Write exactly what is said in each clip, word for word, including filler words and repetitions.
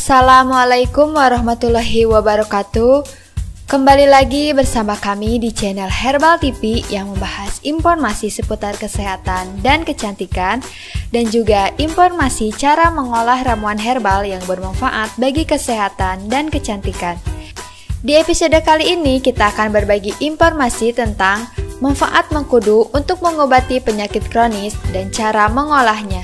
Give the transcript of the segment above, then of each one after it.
Assalamualaikum warahmatullahi wabarakatuh. Kembali lagi bersama kami di channel Herbal T V yang membahas informasi seputar kesehatan dan kecantikan, dan juga informasi cara mengolah ramuan herbal yang bermanfaat bagi kesehatan dan kecantikan. Di episode kali ini kita akan berbagi informasi tentang manfaat mengkudu untuk mengobati penyakit kronis dan cara mengolahnya.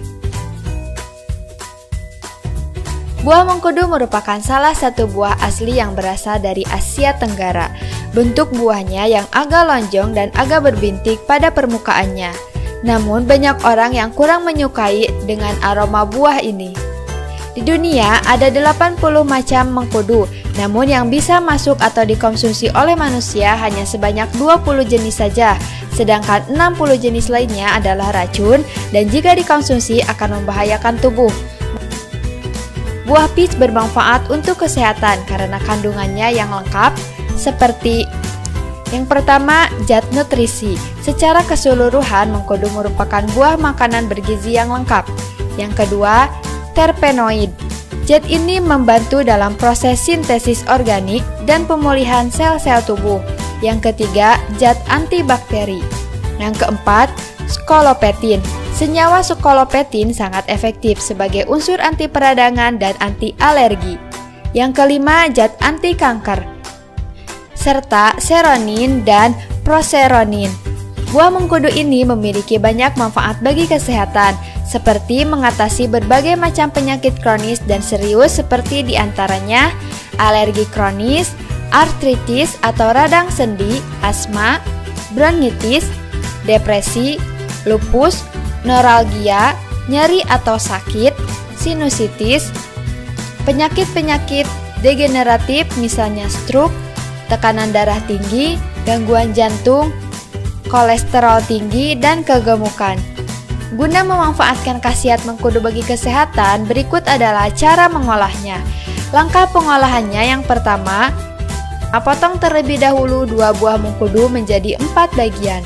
Buah mengkudu merupakan salah satu buah asli yang berasal dari Asia Tenggara. Bentuk buahnya yang agak lonjong dan agak berbintik pada permukaannya. Namun banyak orang yang kurang menyukai dengan aroma buah ini. Di dunia ada delapan puluh macam mengkudu, namun yang bisa masuk atau dikonsumsi oleh manusia hanya sebanyak dua puluh jenis saja. Sedangkan enam puluh jenis lainnya adalah racun dan jika dikonsumsi akan membahayakan tubuh. Buah peach bermanfaat untuk kesehatan karena kandungannya yang lengkap seperti yang pertama, zat nutrisi. Secara keseluruhan, mengkudu merupakan buah makanan bergizi yang lengkap. Yang kedua, terpenoid. Zat ini membantu dalam proses sintesis organik dan pemulihan sel-sel tubuh. Yang ketiga, zat antibakteri. Yang keempat, skolopetin. Senyawa skolopetin sangat efektif sebagai unsur anti peradangan dan anti alergi. Yang kelima, zat anti kanker, serta seronin dan proseronin. Buah mengkudu ini memiliki banyak manfaat bagi kesehatan, seperti mengatasi berbagai macam penyakit kronis dan serius seperti diantaranya alergi kronis, artritis atau radang sendi, asma, bronkitis, depresi, lupus, neuralgia, nyeri atau sakit, sinusitis, penyakit-penyakit degeneratif misalnya stroke, tekanan darah tinggi, gangguan jantung, kolesterol tinggi, dan kegemukan. Guna memanfaatkan khasiat mengkudu bagi kesehatan, berikut adalah cara mengolahnya. Langkah pengolahannya yang pertama, potong terlebih dahulu dua buah mengkudu menjadi empat bagian.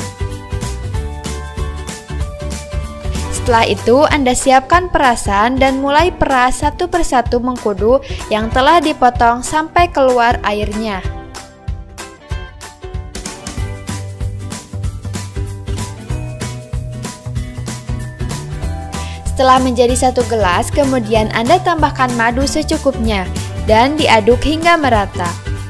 Setelah itu, Anda siapkan perasan dan mulai peras satu persatu mengkudu yang telah dipotong sampai keluar airnya. Setelah menjadi satu gelas, kemudian Anda tambahkan madu secukupnya dan diaduk hingga merata.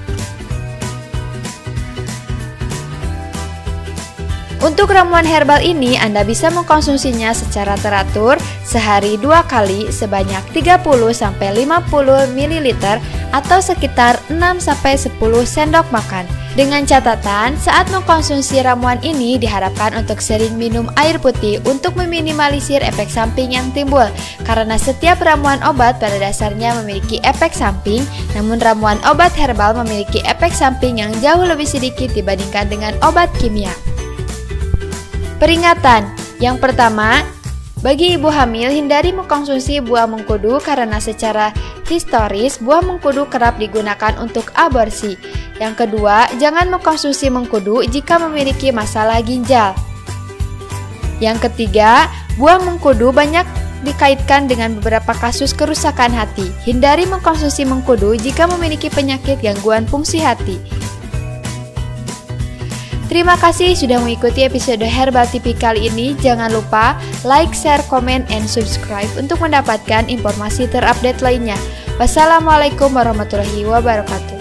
Untuk ramuan herbal ini, Anda bisa mengkonsumsinya secara teratur sehari dua kali sebanyak tiga puluh sampai lima puluh mililiter atau sekitar enam sampai sepuluh sendok makan. Dengan catatan, saat mengkonsumsi ramuan ini diharapkan untuk sering minum air putih untuk meminimalisir efek samping yang timbul. Karena setiap ramuan obat pada dasarnya memiliki efek samping, namun ramuan obat herbal memiliki efek samping yang jauh lebih sedikit dibandingkan dengan obat kimia. Peringatan, yang pertama, bagi ibu hamil hindari mengkonsumsi buah mengkudu karena secara historis buah mengkudu kerap digunakan untuk aborsi. Yang kedua, jangan mengkonsumsi mengkudu jika memiliki masalah ginjal. Yang ketiga, buah mengkudu banyak dikaitkan dengan beberapa kasus kerusakan hati. Hindari mengkonsumsi mengkudu jika memiliki penyakit gangguan fungsi hati. Terima kasih sudah mengikuti episode Herbal T V kali ini. Jangan lupa like, share, komen, and subscribe untuk mendapatkan informasi terupdate lainnya. Wassalamualaikum warahmatullahi wabarakatuh.